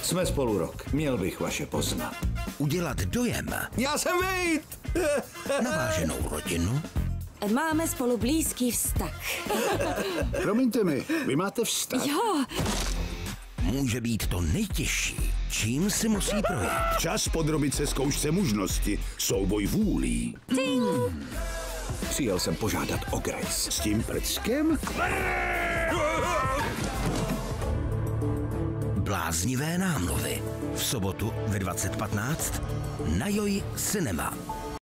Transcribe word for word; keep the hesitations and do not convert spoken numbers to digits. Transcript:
Jsme spolu rok. Měl bych vaše poznat. Udělat dojem. Já jsem Vejt! Naváženou rodinu. Máme spolu blízký vztah. Promiňte mi, vy máte vztah? Jo. Může být to nejtěžší, čím si musí projít. Čas podrobit se zkoušce mužnosti. Souboj vůlí. Ting. Přijel jsem požádat o Grace. S tím prckem? Bláznivé námluvy. V sobotu ve dvacet patnáct na Joj Cinema.